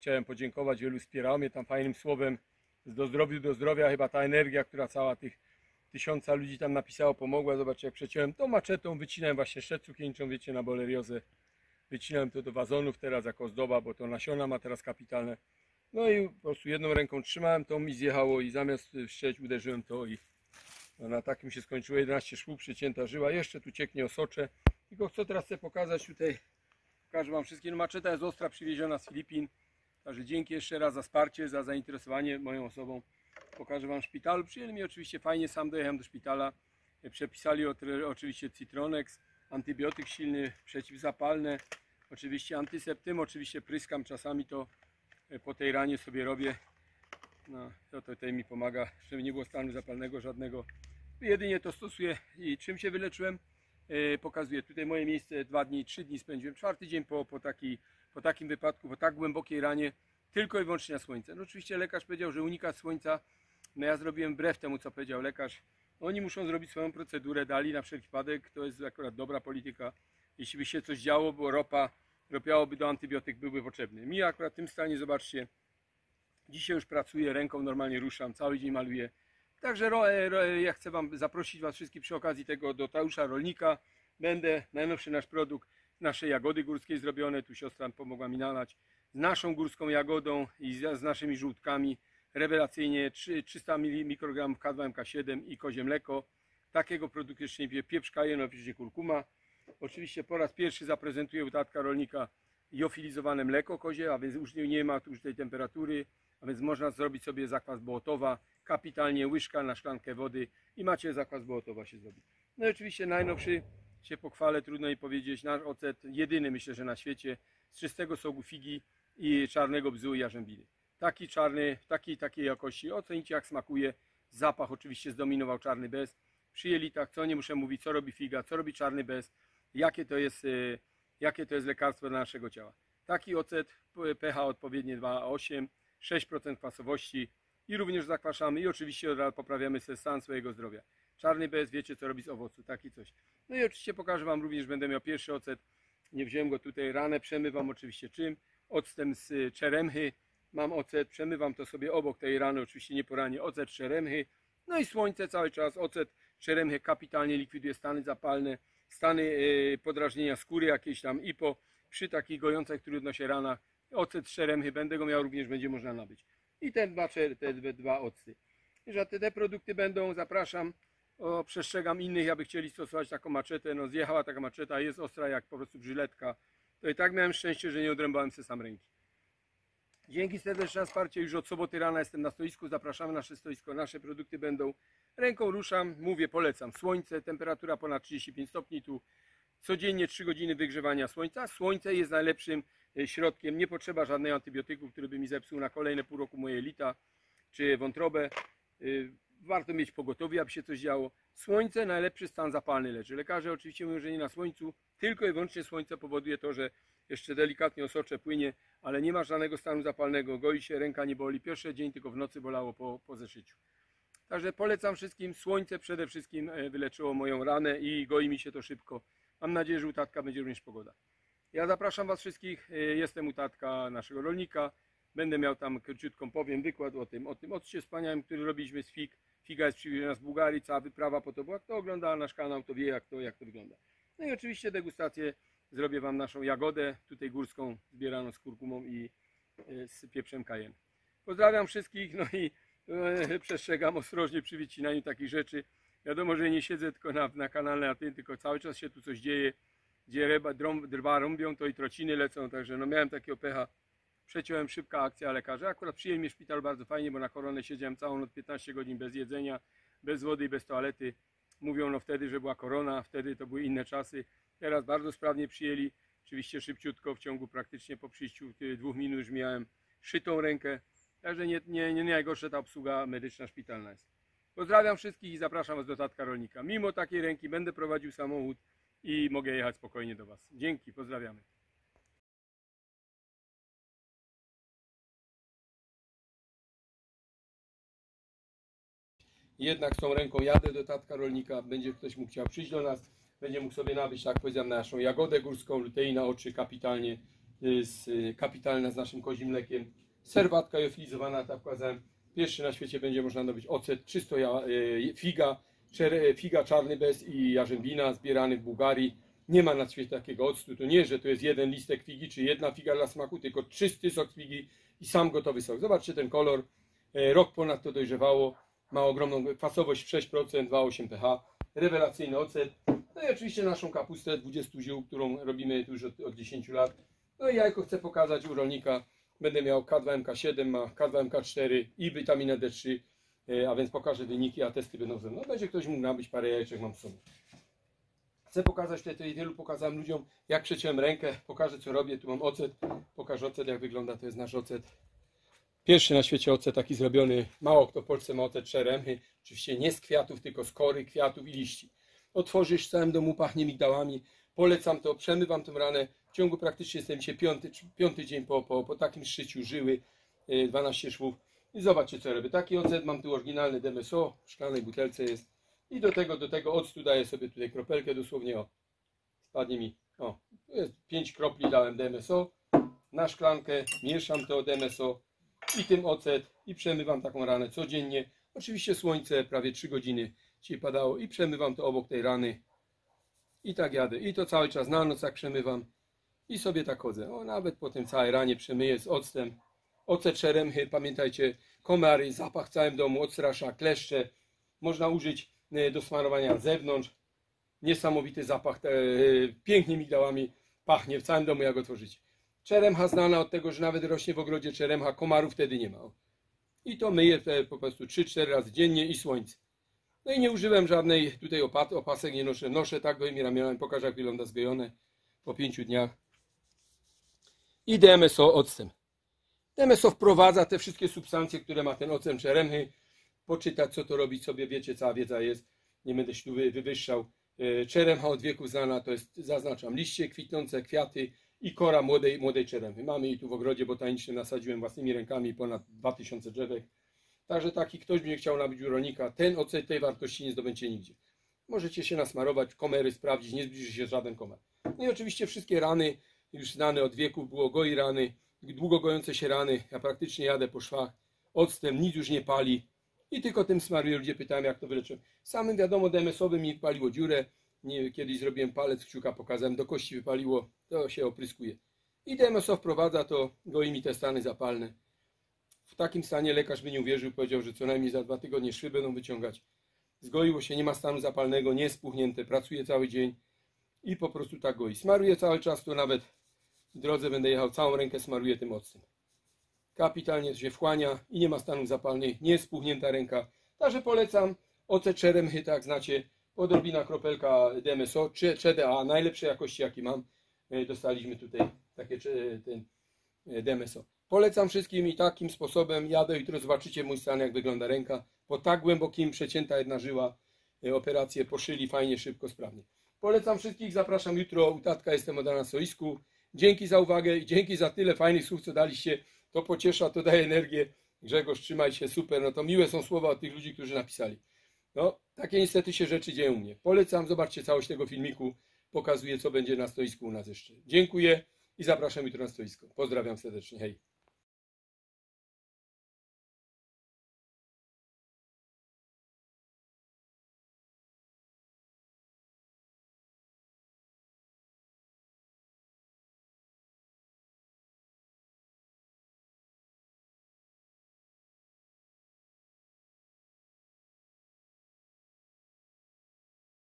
chciałem podziękować, wielu wspierało mnie tam fajnym słowem, do zdrowia, chyba ta energia, która cała tych 1000 ludzi tam napisało, pomogła. Zobaczcie, jak przeciąłem tą maczetą, wycinałem właśnie szczet cukieńczą, wiecie, na boleriozę. Wycinałem to do wazonów teraz jako ozdoba, bo to nasiona ma teraz kapitalne. No i po prostu jedną ręką trzymałem to mi zjechało i zamiast wszczeć uderzyłem to i no, na takim się skończyło. 11 szwów, przycięta żyła, jeszcze tu cieknie osocze. Tylko co teraz chcę pokazać tutaj, pokażę wam wszystkie. No, maczeta jest ostra, przywieziona z Filipin. Także dzięki jeszcze raz za wsparcie, za zainteresowanie moją osobą. Pokażę wam szpital. Przyjęli mnie oczywiście fajnie, sam dojechałem do szpitala. Przepisali oczywiście Citronex, antybiotyk silny, przeciwzapalne, oczywiście antyseptym, oczywiście pryskam czasami to po tej ranie sobie robię. No, to tutaj mi pomaga, żeby nie było stanu zapalnego żadnego. Jedynie to stosuję. I czym się wyleczyłem? Pokazuję tutaj moje miejsce, 2 dni, 3 dni spędziłem. 4. dzień po takim wypadku, po tak głębokiej ranie, tylko i wyłącznie na słońce. No oczywiście lekarz powiedział, że unikać słońca. No ja zrobiłem wbrew temu, co powiedział lekarz. Oni muszą zrobić swoją procedurę, dali na wszelki wypadek, to jest akurat dobra polityka. Jeśli by się coś działo, bo ropiałoby do antybiotyk, byłby potrzebny. Mi akurat w tym stanie, zobaczcie, dzisiaj już pracuję, ręką normalnie ruszam, cały dzień maluję. Także ja chcę wam zaprosić was wszystkich przy okazji tego do Tadeusza Rolnika. Najnowszy nasz produkt, nasze jagody górskie zrobione, tu siostra pomogła mi nalać, z naszą górską jagodą i z naszymi żółtkami. Rewelacyjnie 300 mikrogramów K2 MK7 i kozie mleko. Takiego produktu jeszcze nie pije. Pieprz kajeno, oczywiście kurkuma. Oczywiście po raz pierwszy zaprezentuję u Tadka Rolnika jofilizowane mleko kozie, a więc już nie ma tu już tej temperatury, a więc można zrobić sobie zakwas Bołotowa, kapitalnie łyżka na szklankę wody i macie zakwas Bołotowa się zrobi. No i oczywiście najnowszy, się pochwalę, trudno mi powiedzieć, nasz ocet, jedyny myślę, że na świecie, z czystego soku figi i czarnego bzu i jarzębiny. Taki czarny, takiej jakości, ocenicie jak smakuje, zapach oczywiście zdominował czarny bez. Przy jelitach, co nie muszę mówić, co robi figa, co robi czarny bez, jakie to jest lekarstwo dla naszego ciała. Taki ocet, pH odpowiednie 2,8, 6% kwasowości i również zakwaszamy i oczywiście od razu poprawiamy sobie stan swojego zdrowia. Czarny bez, wiecie co robi z owocu, taki coś. No i oczywiście pokażę wam również, będę miał pierwszy ocet, nie wziąłem go tutaj, ranę przemywam oczywiście czym? Octem z czeremchy. Mam ocet, przemywam to sobie obok tej rany, oczywiście nie po ranie, ocet czeremchy. No i słońce cały czas, ocet czeremchy kapitalnie likwiduje stany zapalne, stany podrażnienia skóry jakieś tam i przy takich gojących trudno się ranach. Ocet czeremchy, będę go miał również, będzie można nabyć. I te dwa octy. Że te produkty będą, zapraszam, przestrzegam innych, aby chcieli stosować taką maczetę. No zjechała taka maczeta, jest ostra jak po prostu żyletka. To i tak miałem szczęście, że nie odrębałem sobie sam ręki. Dzięki serdeczne za wsparcie. Już od soboty rana jestem na stoisku. Zapraszamy na nasze stoisko. Nasze produkty będą. Ręką ruszam, mówię, polecam. Słońce, temperatura ponad 35 stopni. Tu codziennie 3 godziny wygrzewania słońca. Słońce jest najlepszym środkiem. Nie potrzeba żadnego antybiotyku, który by mi zepsuł na kolejne pół roku moje jelita czy wątrobę. Warto mieć pogotowie, aby się coś działo. Słońce najlepszy stan zapalny leczy. Lekarze oczywiście mówią, że nie na słońcu. Tylko i wyłącznie słońce powoduje to, że jeszcze delikatnie osocze płynie, ale nie ma żadnego stanu zapalnego, goi się, ręka nie boli. Pierwszy dzień tylko w nocy bolało po zeszyciu. Także polecam wszystkim, słońce przede wszystkim wyleczyło moją ranę i goi mi się to szybko. Mam nadzieję, że u Tadka będzie również pogoda. Ja zapraszam was wszystkich, jestem u Tadka, naszego rolnika. Będę miał tam króciutką, powiem, wykład o tym occie wspaniałym, który robiliśmy z fig. Figa jest przywieziona z Bułgarii, cała wyprawa po to była. Kto ogląda nasz kanał, to wie jak to wygląda. No i oczywiście degustację. Zrobię wam naszą jagodę, tutaj górską, zbieraną z kurkumą i z pieprzem cayenne. Pozdrawiam wszystkich, no i przestrzegam ostrożnie przy wycinaniu takich rzeczy. Wiadomo, że nie siedzę tylko na kanale, tylko cały czas się tu coś dzieje. Gdzie drwa rąbią, to i trociny lecą, także no miałem takiego pecha. Przeciąłem, szybka akcja lekarza. Akurat przyjęli mnie szpital bardzo fajnie, bo na koronę siedziałem całą noc, 15 godzin bez jedzenia, bez wody i bez toalety. Mówią no wtedy, że była korona, wtedy to były inne czasy. Teraz bardzo sprawnie przyjęli, oczywiście szybciutko, w ciągu praktycznie po przyjściu 2 minut już miałem szytą rękę. Także nie najgorsza ta obsługa medyczna szpitalna jest. Pozdrawiam wszystkich i zapraszam was do Tadka Rolnika. Mimo takiej ręki będę prowadził samochód i mogę jechać spokojnie do was. Dzięki, pozdrawiamy. Jednak z tą ręką jadę do Tadka Rolnika, będzie ktoś mógł chciał przyjść do nas, będzie mógł sobie nabyć, tak powiedziałem, naszą jagodę górską, luteina, oczy, kapitalnie. kapitalna z naszym kozim mlekiem. Serwatka jofilizowana, tak pokazałem. Pierwszy na świecie będzie można nabyć ocet, czysto figa czarny bez i jarzębina zbierany w Bułgarii. Nie ma na świecie takiego octu. To nie, że to jest jeden listek figi czy jedna figa dla smaku, tylko czysty sok figi i sam gotowy sok. Zobaczcie ten kolor. Rok ponad to dojrzewało. Ma ogromną kwasowość 6%, 2,8 pH. Rewelacyjny ocet. No i oczywiście naszą kapustę 20 ziół, którą robimy już od 10 lat. No i jajko chcę pokazać u rolnika. Będę miał K2MK7, ma K2MK4 i witaminę D3, a więc pokażę wyniki, a testy będą ze mną. No, będzie ktoś mógł nabyć parę jajeczek, mam w sobie. Chcę pokazać tutaj wielu pokazałem ludziom, jak przeciąłem rękę, pokażę co robię. Tu mam ocet, pokażę ocet, jak wygląda, to jest nasz ocet. Pierwszy na świecie ocet taki zrobiony, mało kto w Polsce ma ocet czeremchy, oczywiście nie z kwiatów, tylko z kory, kwiatów i liści. Otworzysz w całym domu, pachnie migdałami, polecam to, przemywam tę ranę, w ciągu praktycznie jestem się piąty dzień po takim szyciu żyły, 12 szwów i zobaczcie co robię. Taki ocet mam tu oryginalny DMSO, w szklanej butelce jest i do tego octu daję sobie tutaj kropelkę dosłownie, o, spadnie mi, o, tu jest 5 kropli dałem DMSO, na szklankę mieszam to DMSO i tym ocet i przemywam taką ranę codziennie. Oczywiście słońce prawie 3 godziny dzisiaj padało i przemywam to obok tej rany i tak jadę i to cały czas na noc jak przemywam i sobie tak chodzę. O, nawet po tym całej ranie przemyję z octem. Ocet czeremchy, pamiętajcie, komary, zapach w całym domu, odstrasza, kleszcze. Można użyć do smarowania z zewnątrz. Niesamowity zapach, pięknie migdałami pachnie w całym domu jak otworzycie. Czeremcha znana od tego, że nawet rośnie w ogrodzie czeremcha, komarów wtedy nie ma. I to myję po prostu 3-4 razy dziennie i słońce. No i nie użyłem żadnej tutaj opasek, nie noszę. Noszę tak gołymi ramionami, pokażę jak wygląda zgojone po 5 dniach. I DMSO octem. DMSO wprowadza te wszystkie substancje, które ma ten ocet czeremchy. Poczytać co to robić sobie, wiecie, cała wiedza jest. Nie będę się tu wywyższał. Czeremcha od wieków znana, to jest, zaznaczam, liście, kwitnące kwiaty i kora młodej czeremchy. Mamy jej tu w ogrodzie botanicznym, nasadziłem własnymi rękami ponad 2000 drzewek. Także taki ktoś by nie chciał nabyć u rolnika, ten ocet tej wartości nie zdobędzie nigdzie. Możecie się nasmarować, komery sprawdzić, nie zbliży się żaden komar. No i oczywiście wszystkie rany, już znane od wieków, było goi rany, długo gojące się rany. Ja praktycznie jadę po szwach, octem, nic już nie pali i tylko tym smaruję. Ludzie pytają, jak to wyleczyłem. Samym wiadomo DMS-owym mi paliło dziurę. Kiedyś zrobiłem palec kciuka, pokazałem, do kości wypaliło, to się opryskuje. I DMSO wprowadza to, goi mi te stany zapalne. W takim stanie lekarz by nie uwierzył, powiedział, że co najmniej za 2 tygodnie szwy będą wyciągać. Zgoiło się, nie ma stanu zapalnego, nie jest spuchnięte, pracuje cały dzień i po prostu tak goi. Smaruję cały czas, to nawet w drodze będę jechał, całą rękę smaruję tym octem. Kapitalnie się wchłania i nie ma stanów zapalnych, nie jest spuchnięta ręka. Także polecam ocet czeremchy, tak znacie, odrobina kropelka DMSO, czy CDA, najlepszej jakości jaki mam. Dostaliśmy tutaj takie ten DMSO. Polecam wszystkim i takim sposobem jadę. Jutro zobaczycie mój stan, jak wygląda ręka. Po tak głębokim, przecięta jedna żyła, operację poszyli fajnie, szybko, sprawnie. Polecam wszystkich, zapraszam jutro u tatka, jestem od rana na stoisku. Dzięki za uwagę i dzięki za tyle fajnych słów, co daliście. To pociesza, to daje energię. Grzegorz, trzymaj się, super. No to miłe są słowa od tych ludzi, którzy napisali. No, takie niestety się rzeczy dzieją u mnie. Polecam, zobaczcie całość tego filmiku. Pokazuję, co będzie na stoisku u nas jeszcze. Dziękuję i zapraszam jutro na stoisko. Pozdrawiam serdecznie, hej.